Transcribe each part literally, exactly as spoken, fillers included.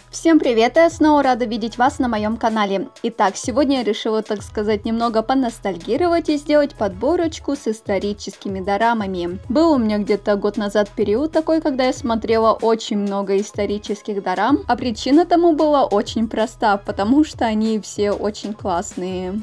Всем привет, я снова рада видеть вас на моем канале. Итак, сегодня я решила, так сказать, немного поностальгировать и сделать подборочку с историческими дорамами. Был у меня где-то год назад период такой, когда я смотрела очень много исторических дорам, а причина тому была очень проста, потому что они все очень классные.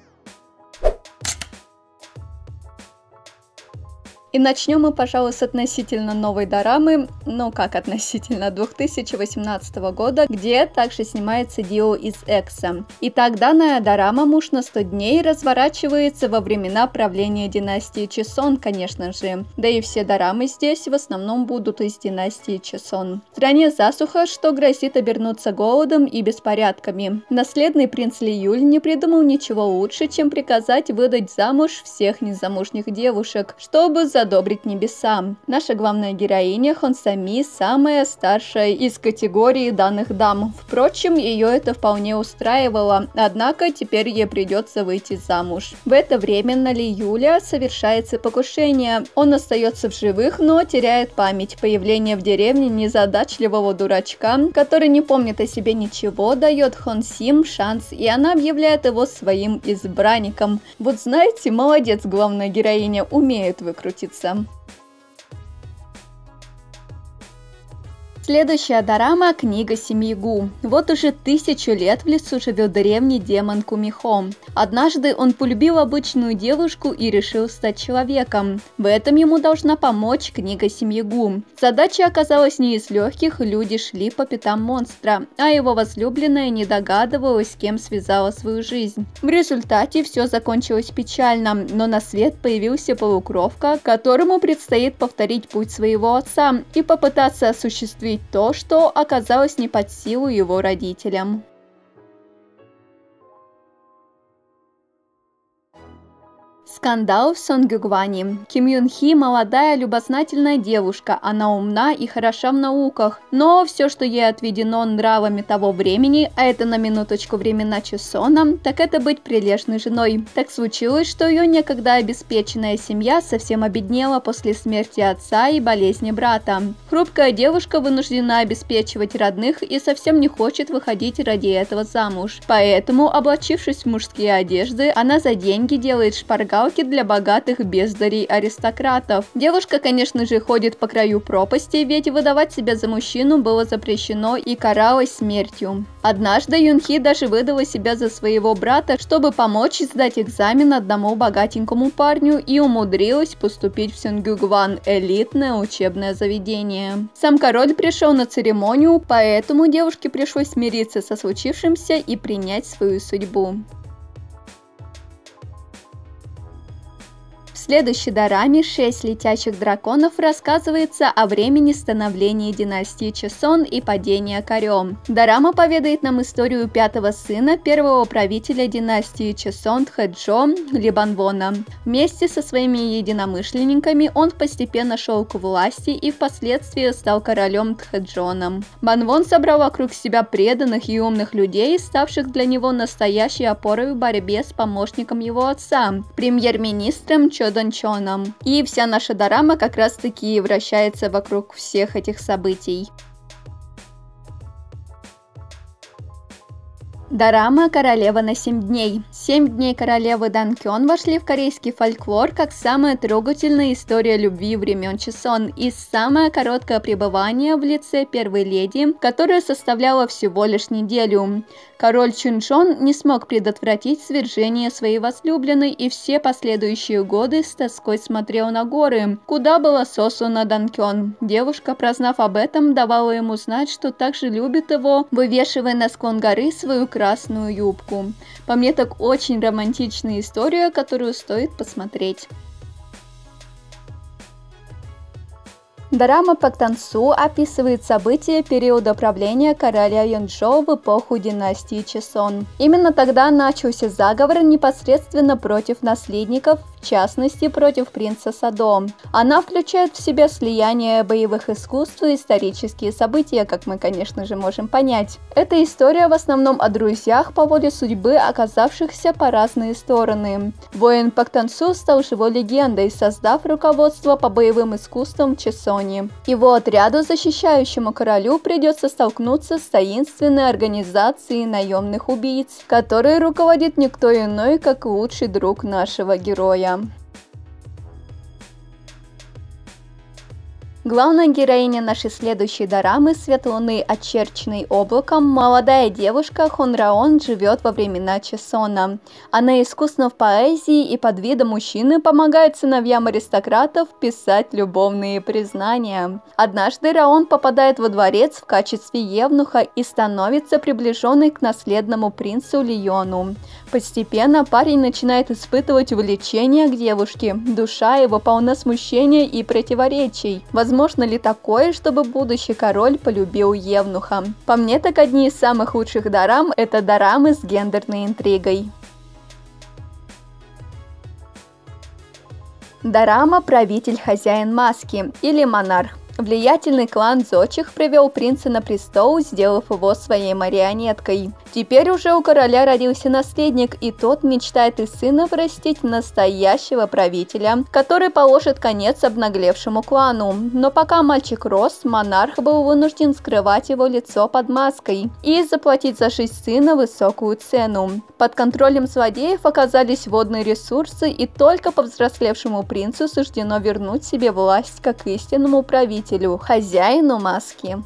И начнем мы, пожалуй, с относительно новой дорамы, ну как относительно, две тысячи восемнадцатого года, где также снимается Дио из Экса. Итак, данная дорама «Муж на сто дней» разворачивается во времена правления династии Чосон, конечно же. Да и все дорамы здесь в основном будут из династии Чосон. В стране засуха, что грозит обернуться голодом и беспорядками. Наследный принц Ли Юль не придумал ничего лучше, чем приказать выдать замуж всех незамужних девушек, чтобы задобрить небеса. Наша главная героиня Хон Сами самая старшая из категории данных дам. Впрочем, ее это вполне устраивало, однако теперь ей придется выйти замуж. В это время на Ли Юля совершается покушение. Он остается в живых, но теряет память. Появление в деревне незадачливого дурачка, который не помнит о себе ничего, дает Хон Сим шанс, и она объявляет его своим избранником. Вот знаете, молодец, главная героиня умеет выкрутиться. Следующая дорама – книга семьи Гу. Вот уже тысячу лет в лесу живет древний демон Кумихо. Однажды он полюбил обычную девушку и решил стать человеком. В этом ему должна помочь книга семьи Гу. Задача оказалась не из легких, люди шли по пятам монстра, а его возлюбленная не догадывалась, с кем связала свою жизнь. В результате все закончилось печально, но на свет появился полукровка, которому предстоит повторить путь своего отца и попытаться осуществить то, что оказалось не под силу его родителям. Скандал в Сонгюнгване. Ким Юн Хи – молодая, любознательная девушка, она умна и хороша в науках, но все, что ей отведено нравами того времени, а это на минуточку времена Чосона, так это быть прилежной женой. Так случилось, что ее некогда обеспеченная семья совсем обеднела после смерти отца и болезни брата. Хрупкая девушка вынуждена обеспечивать родных и совсем не хочет выходить ради этого замуж. Поэтому, облачившись в мужские одежды, она за деньги делает шпаргалки для богатых бездарей-аристократов. Девушка, конечно же, ходит по краю пропасти, ведь выдавать себя за мужчину было запрещено и каралось смертью. Однажды Юнхи даже выдала себя за своего брата, чтобы помочь сдать экзамен одному богатенькому парню, и умудрилась поступить в Сонгюнгван, элитное учебное заведение. Сам король пришел на церемонию, поэтому девушке пришлось смириться со случившимся и принять свою судьбу. В следующей дораме «Шесть летящих драконов» рассказывается о времени становления династии Чосон и падения Корё. Дорама поведает нам историю пятого сына первого правителя династии Чосон Тхэджо Либанвона. Вместе со своими единомышленниками он постепенно шел к власти и впоследствии стал королем Тхэджоном. Банвон собрал вокруг себя преданных и умных людей, ставших для него настоящей опорой в борьбе с помощником его отца, премьер-министром Чодон Чоном. И вся наша дорама как раз таки вращается вокруг всех этих событий. Дорама «Королева на семь дней». Семь дней королевы Данкён вошли в корейский фольклор как самая трогательная история любви времен Чосон и самое короткое пребывание в лице первой леди, которая составляла всего лишь неделю. Король Чунчон не смог предотвратить свержение своей возлюбленной и все последующие годы с тоской смотрел на горы, куда была сослана Данкён. Девушка, прознав об этом, давала ему знать, что также любит его, вывешивая на склон горы свою красную юбку. По мне, так очень романтичная история, которую стоит посмотреть. Дорама «Пактансу» описывает события периода правления короля Йончжоу в эпоху династии Чосон. Именно тогда начался заговор непосредственно против наследников в частности против принца Садо. Она включает в себя слияние боевых искусств и исторические события, как мы, конечно же, можем понять. Эта история в основном о друзьях по воле судьбы, оказавшихся по разные стороны. Воин Пактансу стал живой легендой, создав руководство по боевым искусствам в Чесоне. Его отряду, защищающему королю, придется столкнуться с таинственной организацией наемных убийц, которой руководит никто иной, как лучший друг нашего героя. Главная героиня нашей следующей дорамы «Свет луны, очерченный облаком», молодая девушка Хон Раон, живет во времена Чесона. Она искусна в поэзии и под видом мужчины помогает сыновьям аристократов писать любовные признания. Однажды Раон попадает во дворец в качестве евнуха и становится приближенной к наследному принцу Лиону. Постепенно парень начинает испытывать влечение к девушке, душа его полна смущения и противоречий. Возможно ли такое, чтобы будущий король полюбил евнуха? По мне, так одни из самых лучших дорам – это дорамы с гендерной интригой. Дорама «Правитель хозяин маски» или «Монарх». Влиятельный клан Зочих привел принца на престол, сделав его своей марионеткой. Теперь уже у короля родился наследник, и тот мечтает из сына вырастить настоящего правителя, который положит конец обнаглевшему клану. Но пока мальчик рос, монарх был вынужден скрывать его лицо под маской и заплатить за жизнь сына высокую цену. Под контролем злодеев оказались водные ресурсы, и только повзрослевшему принцу суждено вернуть себе власть как истинному правителю, хозяину маски.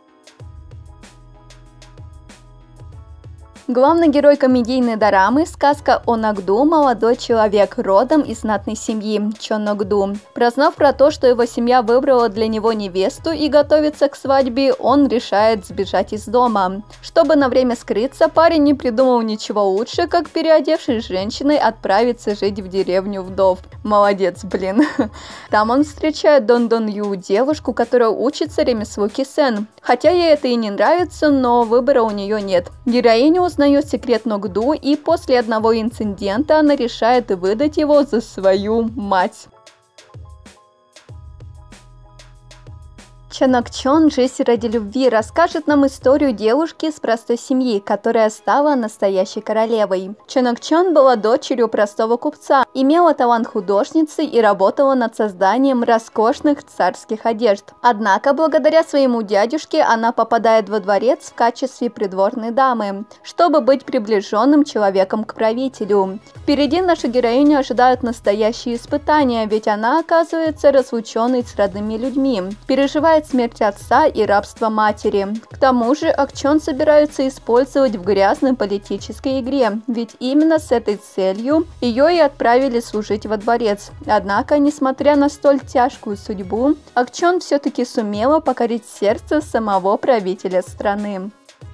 Главный герой комедийной дорамы – сказка о Нагду, молодой человек, родом из знатной семьи Чон Нагду. Прознав про то, что его семья выбрала для него невесту и готовится к свадьбе, он решает сбежать из дома. Чтобы на время скрыться, парень не придумал ничего лучше, как, переодевшись женщиной, отправиться жить в деревню вдов. Молодец, блин. Там он встречает Дон Дон Ю, девушку, которая учится ремеслу кисен. Хотя ей это и не нравится, но выбора у нее нет. Героиня узнает секрет Ногду, и после одного инцидента она решает выдать его за свою мать. Чонок Чон «Жизнь ради любви» расскажет нам историю девушки из простой семьи, которая стала настоящей королевой. Чонок Чон была дочерью простого купца, имела талант художницы и работала над созданием роскошных царских одежд. Однако, благодаря своему дядюшке, она попадает во дворец в качестве придворной дамы, чтобы быть приближенным человеком к правителю. Впереди нашу героиню ожидают настоящие испытания, ведь она оказывается разлученной с родными людьми, переживает смерть отца и рабство матери. К тому же Акчон собираются использовать в грязной политической игре, ведь именно с этой целью ее и отправили служить во дворец. Однако, несмотря на столь тяжкую судьбу, Акчон все-таки сумела покорить сердце самого правителя страны.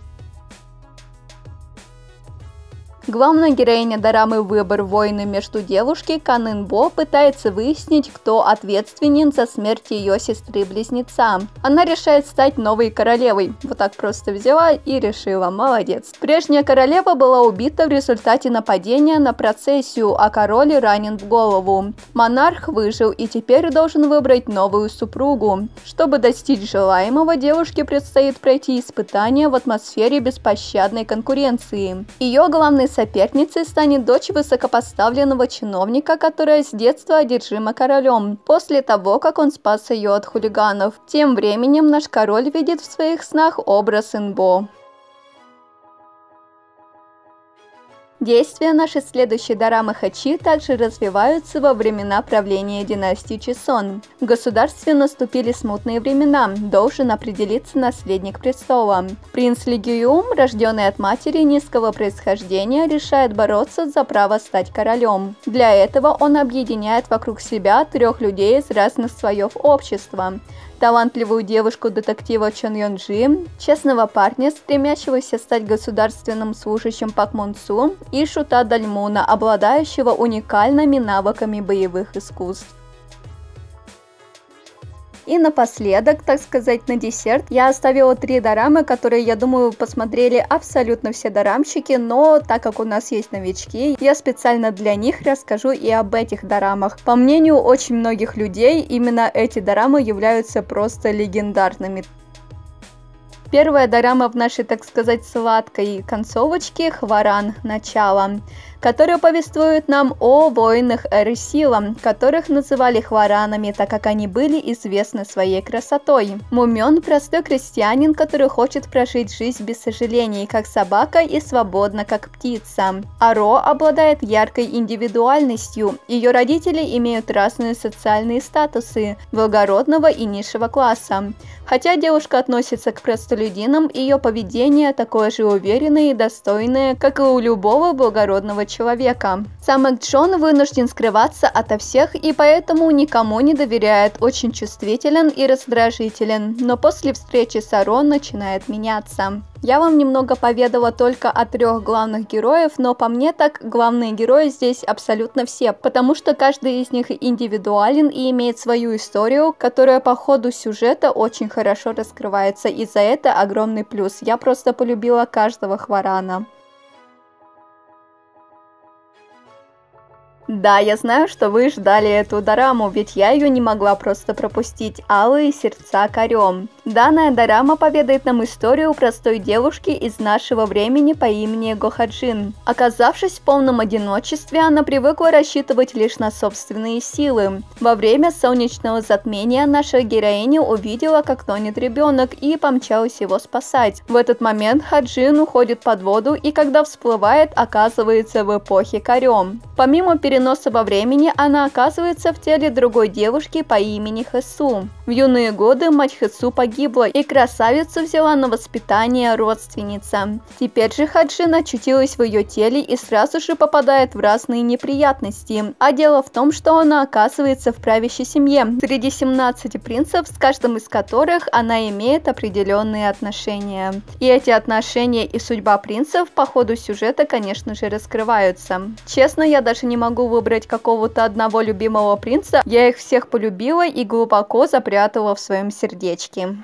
Главная героиня дорамы «Выбор войны» между девушкой Кан Ин Бо пытается выяснить, кто ответственен за смерть ее сестры-близнеца. Она решает стать новой королевой. Вот так просто взяла и решила. Молодец. Прежняя королева была убита в результате нападения на процессию, а король ранен в голову. Монарх выжил и теперь должен выбрать новую супругу. Чтобы достичь желаемого, девушке предстоит пройти испытания в атмосфере беспощадной конкуренции. Ее главный соперницей станет дочь высокопоставленного чиновника, которая с детства одержима королем, после того, как он спас ее от хулиганов. Тем временем наш король видит в своих снах образ Инбо. Действия нашей следующей дорамы Хачи также развиваются во времена правления династии Чесон. В государстве наступили смутные времена, должен определиться наследник престола. Принц Ли Гююм, рожденный от матери низкого происхождения, решает бороться за право стать королем. Для этого он объединяет вокруг себя трех людей из разных слоев общества. Талантливую девушку-детектива Чон Йон Джи, честного парня, стремящегося стать государственным служащим Пак Мон Су, и шута Дальмуна, обладающего уникальными навыками боевых искусств. И напоследок, так сказать, на десерт, я оставила три дорамы, которые, я думаю, посмотрели абсолютно все дорамщики, но так как у нас есть новички, я специально для них расскажу и об этих дорамах. По мнению очень многих людей, именно эти дорамы являются просто легендарными. Первая дорама в нашей, так сказать, сладкой концовочке «Хваран. Начало», которая повествует нам о воинах Эры Сила, которых называли хваранами, так как они были известны своей красотой. Мумен – простой крестьянин, который хочет прожить жизнь без сожалений, как собака, и свободно, как птица. Аро обладает яркой индивидуальностью. Ее родители имеют разные социальные статусы – благородного и низшего класса. Хотя девушка относится к простолюдинам, ее поведение такое же уверенное и достойное, как и у любого благородного человека. Сам Экджон вынужден скрываться ото всех и поэтому никому не доверяет, очень чувствителен и раздражителен, но после встречи с Аро начинает меняться. Я вам немного поведала только о трех главных героев, но по мне так главные герои здесь абсолютно все, потому что каждый из них индивидуален и имеет свою историю, которая по ходу сюжета очень хорошо раскрывается, и за это огромный плюс. Я просто полюбила каждого хварана. Да, я знаю, что вы ждали эту дораму, ведь я ее не могла просто пропустить. «Алые сердца Карем». Данная дорама поведает нам историю простой девушки из нашего времени по имени Гохаджин. Оказавшись в полном одиночестве, она привыкла рассчитывать лишь на собственные силы. Во время солнечного затмения наша героиня увидела, как тонет ребенок, и помчалась его спасать. В этот момент Хаджин уходит под воду и, когда всплывает, оказывается в эпохе Карем. Помимо переноса во времени, она оказывается в теле другой девушки по имени Хэсу. В юные годы мать Хэсу погибла, и красавицу взяла на воспитание родственница. Теперь же Хаджин очутилась в ее теле и сразу же попадает в разные неприятности. А дело в том, что она оказывается в правящей семье, среди семнадцати принцев, с каждым из которых она имеет определенные отношения. И эти отношения и судьба принцев по ходу сюжета, конечно же, раскрываются. Честно, я даже не могу выбрать какого-то одного любимого принца, я их всех полюбила и глубоко запрятала в своем сердечке.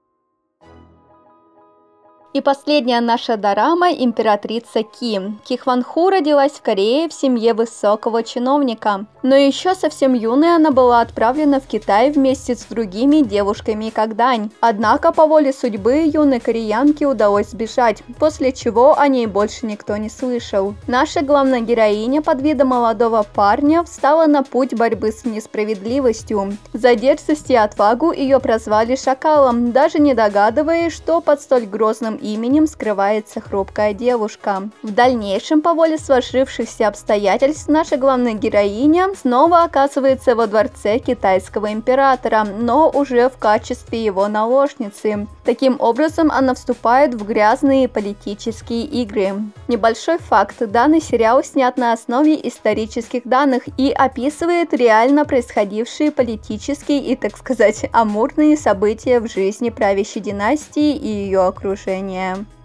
И последняя наша дорама – «Императрица Ки». Ки Хван Ху родилась в Корее в семье высокого чиновника. Но еще совсем юной она была отправлена в Китай вместе с другими девушками как дань. Однако по воле судьбы юной кореянке удалось сбежать, после чего о ней больше никто не слышал. Наша главная героиня под видом молодого парня встала на путь борьбы с несправедливостью. За дерзость и отвагу ее прозвали шакалом, даже не догадываясь, что под столь грозным именем скрывается хрупкая девушка. В дальнейшем, по воле сложившихся обстоятельств, наша главная героиня снова оказывается во дворце китайского императора, но уже в качестве его наложницы. Таким образом, она вступает в грязные политические игры. Небольшой факт: данный сериал снят на основе исторических данных и описывает реально происходившие политические и, так сказать, амурные события в жизни правящей династии и ее окружения.